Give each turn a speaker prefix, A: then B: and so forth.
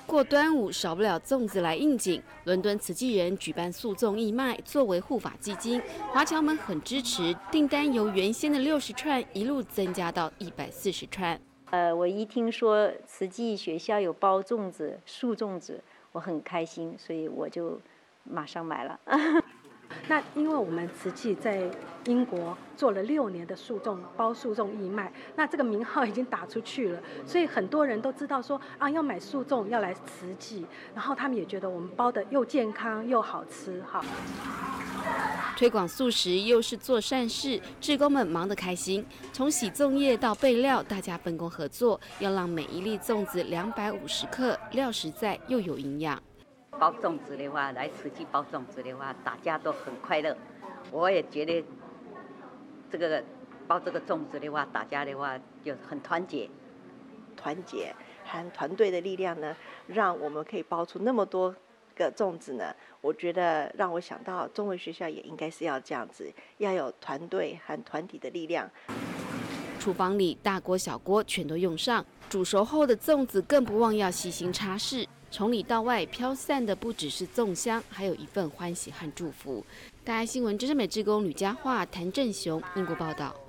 A: 过端午少不了粽子来应景，伦敦慈济人举办素粽义卖，作为护法基金，华侨们很支持，订单由原先的60串一路增加到140串。
B: 我一听说慈济学校有包粽子、素粽子，我很开心，所以我就马上买了。
C: 那因为我们慈济在英国做了6年的包素粽义卖，那这个名号已经打出去了，所以很多人都知道说啊，要买素粽要来慈济，然后他们也觉得我们包的又健康又好吃哈。
A: 推广素食又是做善事，志工们忙得开心。从洗粽叶到备料，大家分工合作，要让每一粒粽子250克，料实在又有营养。
D: 包粽子的话，来慈济包粽子的话，大家都很快乐。我也觉得这个包这个粽子的话，大家的话就很团结。
E: 团结和团队的力量呢，让我们可以包出那么多个粽子呢。我觉得让我想到中文学校也应该是要这样子，要有团队和团体的力量。
A: 厨房里大锅小锅全都用上，煮熟后的粽子更不忘要细心擦拭。从里到外飘散的不只是粽香，还有一份欢喜和祝福。大爱新闻资深美志工吕佳桦、谭正雄，英国报道。